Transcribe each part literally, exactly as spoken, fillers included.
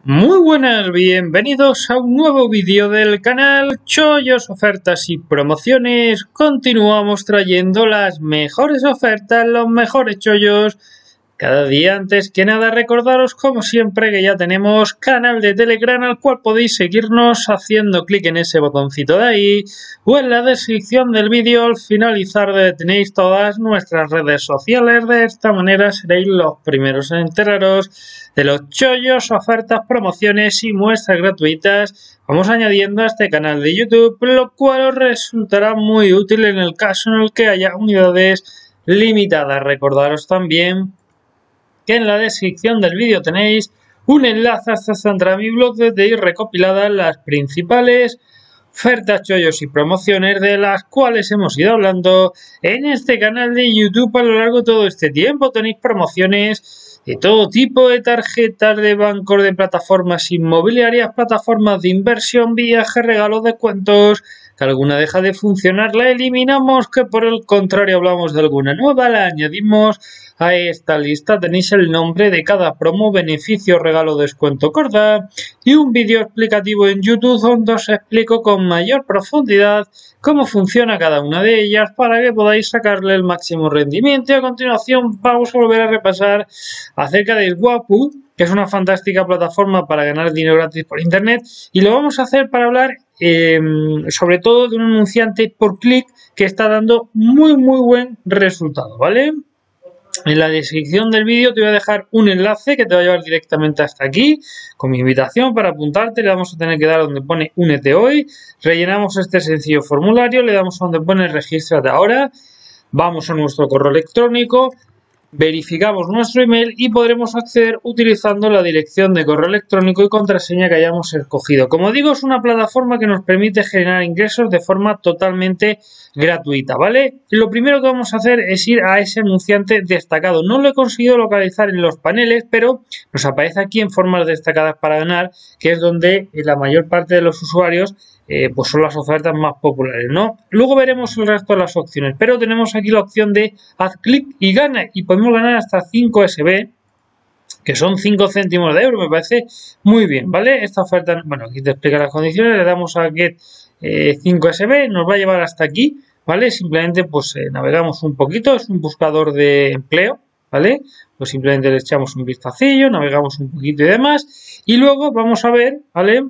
Muy buenas, bienvenidos a un nuevo vídeo del canal Chollos, Ofertas y Promociones. Continuamos trayendo las mejores ofertas, los mejores chollos cada día. Antes que nada, recordaros como siempre que ya tenemos canal de Telegram al cual podéis seguirnos haciendo clic en ese botoncito de ahí o en la descripción del vídeo al finalizar donde tenéis todas nuestras redes sociales. De esta manera seréis los primeros en enteraros de los chollos, ofertas, promociones y muestras gratuitas vamos añadiendo a este canal de YouTube, lo cual os resultará muy útil en el caso en el que haya unidades limitadas. Recordaros también que en la descripción del vídeo tenéis un enlace hasta mi blog donde tenéis recopiladas las principales ofertas, chollos y promociones de las cuales hemos ido hablando en este canal de YouTube a lo largo de todo este tiempo. Tenéis promociones de todo tipo, de tarjetas de bancos, de plataformas inmobiliarias, plataformas de inversión, viajes, regalos, descuentos. Que alguna deja de funcionar, la eliminamos, que por el contrario hablamos de alguna nueva, la añadimos a esta lista. Tenéis el nombre de cada promo, beneficio, regalo, descuento, corda y un vídeo explicativo en YouTube donde os explico con mayor profundidad cómo funciona cada una de ellas para que podáis sacarle el máximo rendimiento. Y a continuación vamos a volver a repasar acerca del Wapoo, que es una fantástica plataforma para ganar dinero gratis por internet, y lo vamos a hacer para hablar eh, sobre todo de un anunciante por clic que está dando muy muy buen resultado, ¿vale? En la descripción del vídeo te voy a dejar un enlace que te va a llevar directamente hasta aquí con mi invitación para apuntarte. Le vamos a tener que dar donde pone únete hoy, rellenamos este sencillo formulario, le damos donde pone regístrate ahora, vamos a nuestro correo electrónico, verificamos nuestro email y podremos acceder utilizando la dirección de correo electrónico y contraseña que hayamos escogido. Como digo, es una plataforma que nos permite generar ingresos de forma totalmente gratuita, ¿vale? Lo primero que vamos a hacer es ir a ese anunciante destacado. No lo he conseguido localizar en los paneles, pero nos aparece aquí en formas destacadas para ganar, que es donde la mayor parte de los usuarios Eh, pues son las ofertas más populares, ¿no? Luego veremos el resto de las opciones, pero tenemos aquí la opción de haz clic y gana, y podemos ganar hasta cinco S B, que son cinco céntimos de euro. Me parece muy bien, ¿vale? Esta oferta, bueno, aquí te explica las condiciones, le damos a get eh, cinco S B, nos va a llevar hasta aquí, ¿vale? Simplemente pues eh, navegamos un poquito, es un buscador de empleo, ¿vale? Pues simplemente le echamos un vistacillo, navegamos un poquito y demás, y luego vamos a ver, ¿vale?,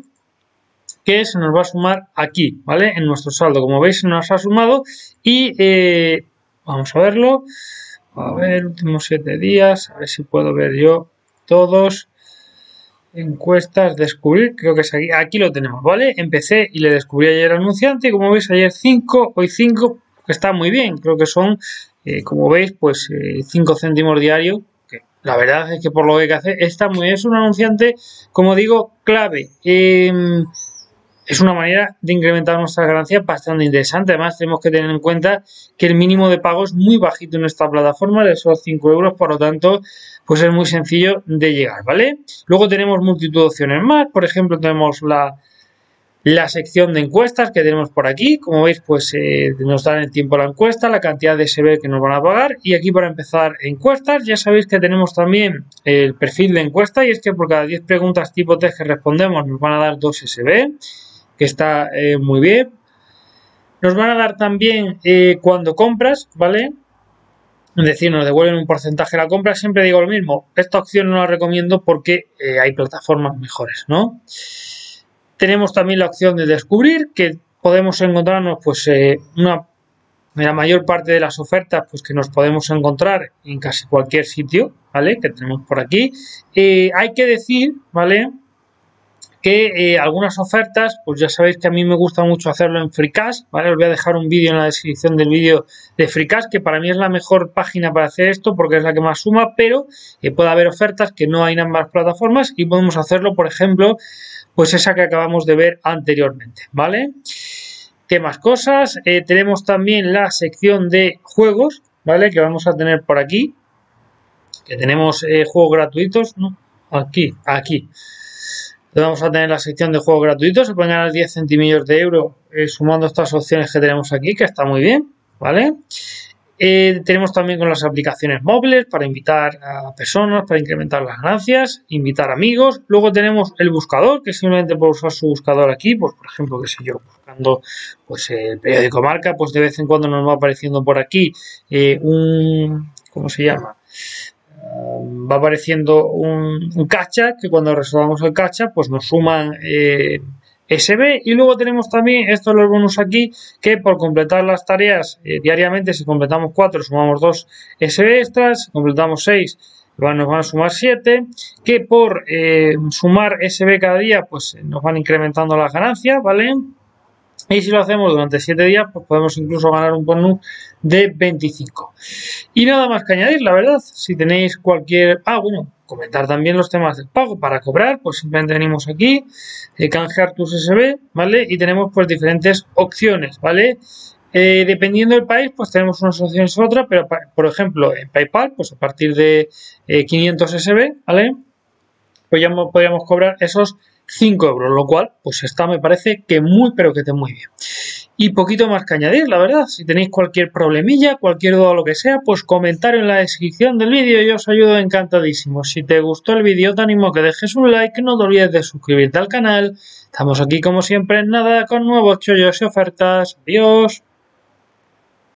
que se nos va a sumar aquí, ¿vale? En nuestro saldo, como veis, se nos ha sumado y eh, vamos a verlo. A ver, últimos siete días, a ver si puedo ver yo todos. Encuestas, descubrir, creo que es aquí. Aquí lo tenemos, ¿vale? Empecé y le descubrí ayer al anunciante, y como veis, ayer cinco, hoy cinco, que está muy bien. Creo que son, eh, como veis, pues eh, cinco céntimos diarios. La verdad es que por lo que hay que hacer está muy bien. Es un anunciante, como digo, clave. Eh, Es una manera de incrementar nuestras ganancias bastante interesante. Además, tenemos que tener en cuenta que el mínimo de pago es muy bajito en esta plataforma, de esos cinco euros, por lo tanto, pues es muy sencillo de llegar, ¿vale? Luego tenemos multitud de opciones más. Por ejemplo, tenemos la, la sección de encuestas que tenemos por aquí. Como veis, pues eh, nos dan el tiempo de la encuesta, la cantidad de S B que nos van a pagar. Y aquí, para empezar, encuestas. Ya sabéis que tenemos también el perfil de encuesta, y es que por cada diez preguntas tipo test que respondemos nos van a dar dos S B. Que está eh, muy bien. Nos van a dar también eh, cuando compras, ¿vale? Es decir, nos devuelven un porcentaje de la compra. Siempre digo lo mismo, esta opción no la recomiendo porque eh, hay plataformas mejores, ¿no? Tenemos también la opción de descubrir, que podemos encontrarnos pues eh, una, la mayor parte de las ofertas pues que nos podemos encontrar en casi cualquier sitio, ¿vale? Que tenemos por aquí. Eh, hay que decir, ¿vale?, que eh, algunas ofertas, pues ya sabéis que a mí me gusta mucho hacerlo en FreeCash, ¿vale? Os voy a dejar un vídeo en la descripción del vídeo de FreeCash, que para mí es la mejor página para hacer esto porque es la que más suma, pero eh, puede haber ofertas que no hay en ambas plataformas y podemos hacerlo, por ejemplo, pues esa que acabamos de ver anteriormente, ¿vale? ¿Qué más cosas? Eh, tenemos también la sección de juegos, ¿vale? Que vamos a tener por aquí, que tenemos eh, juegos gratuitos, ¿no? Aquí, aquí. Vamos a tener la sección de juegos gratuitos, se pueden ganar diez centimillos de euro eh, sumando estas opciones que tenemos aquí, que está muy bien, ¿vale? Eh, tenemos también con las aplicaciones móviles para invitar a personas, para incrementar las ganancias, invitar amigos. Luego tenemos el buscador, que simplemente por usar su buscador aquí, pues por ejemplo, qué sé yo, buscando pues el periódico Marca, pues de vez en cuando nos va apareciendo por aquí eh, un, ¿cómo se llama? Uh, va apareciendo un, un cacha, que cuando resolvamos el cacha, pues nos suman eh, S B. Y luego tenemos también estos los bonus aquí, que por completar las tareas eh, diariamente, si completamos cuatro, sumamos dos S B extras, si completamos seis, nos van a sumar siete, que por eh, sumar S B cada día, pues nos van incrementando las ganancias, ¿vale? Y si lo hacemos durante siete días, pues podemos incluso ganar un bonus de veinticinco. Y nada más que añadir, la verdad. Si tenéis cualquier... Ah, bueno, comentar también los temas del pago. Para cobrar, pues simplemente venimos aquí, eh, canjear tus S B, ¿vale? Y tenemos pues diferentes opciones, ¿vale? Eh, dependiendo del país, pues tenemos unas opciones u otras, pero por ejemplo, en PayPal, pues a partir de eh, quinientos S B, ¿vale? Pues ya podríamos cobrar esos cinco euros, lo cual pues está, me parece que muy pero que te muy bien. Y poquito más que añadir, la verdad. Si tenéis cualquier problemilla, cualquier duda o lo que sea, pues comentario en la descripción del vídeo y os ayudo encantadísimo. Si te gustó el vídeo te animo a que dejes un like, no te olvides de suscribirte al canal. Estamos aquí como siempre en nada con nuevos chollos y ofertas. Adiós.